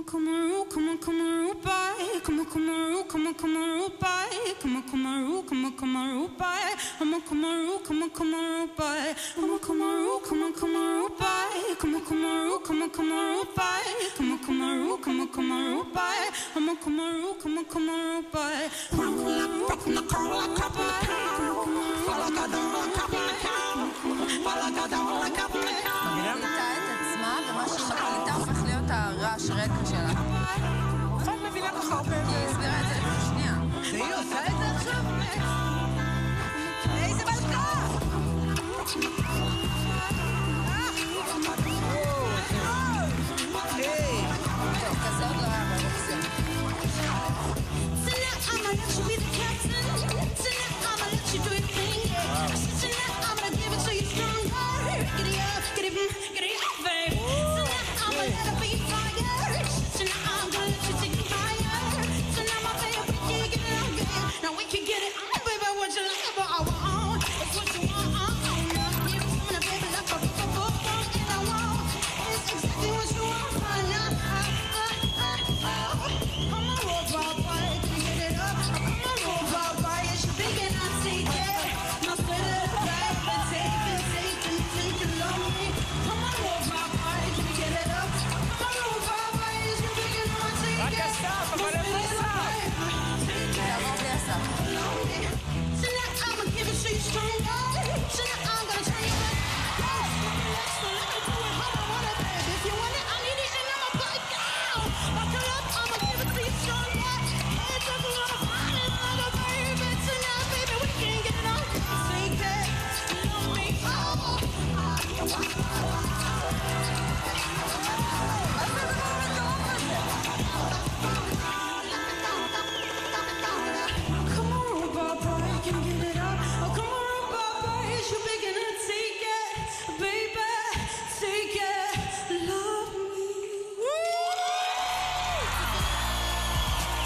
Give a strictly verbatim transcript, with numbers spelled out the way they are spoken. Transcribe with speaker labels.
Speaker 1: come on, come on, come on, bye. Come on, come on, come on, come on, bye. Come on, come on, come on, come on, bye. Come on, come on, come on, come on, bye. Come on, come on, come on, come on, bye. Come on, come on, come on, come on, bye. Come on, come on, come on, come on, bye. Come on, come on, come on, come on, bye. Come on, come on, rock in the car like up in the car. Fall like a dog like up in the car. Fall like a dog like up in the car.
Speaker 2: מבינה את עצמה, ומה שהיא מחליטה הופך להיות הרעש רקע שלה.
Speaker 3: איך את מבינה ככה הרבה?
Speaker 2: היא הסבירה את זה לפני שנייה.
Speaker 3: והיא עושה את זה עכשיו? איזה מלכה!
Speaker 2: טוב, כזה עוד לא היה באופציה.
Speaker 1: I'ma let you be the captain. Tonight I'ma let you do your thing. Tonight I'ma give it to you stronger. Get it up, get it, get it up, babe. Tonight I'ma let it be fire. Tonight I'm gonna let you take it higher. Tonight my baby, we can get it on, girl. Now we can get it on, baby. What you like, but I want. It's what you want, I want. You want it, baby, like a football, and I want. It's exactly what you want, right now. Come on, roll, roll, roll. Wow.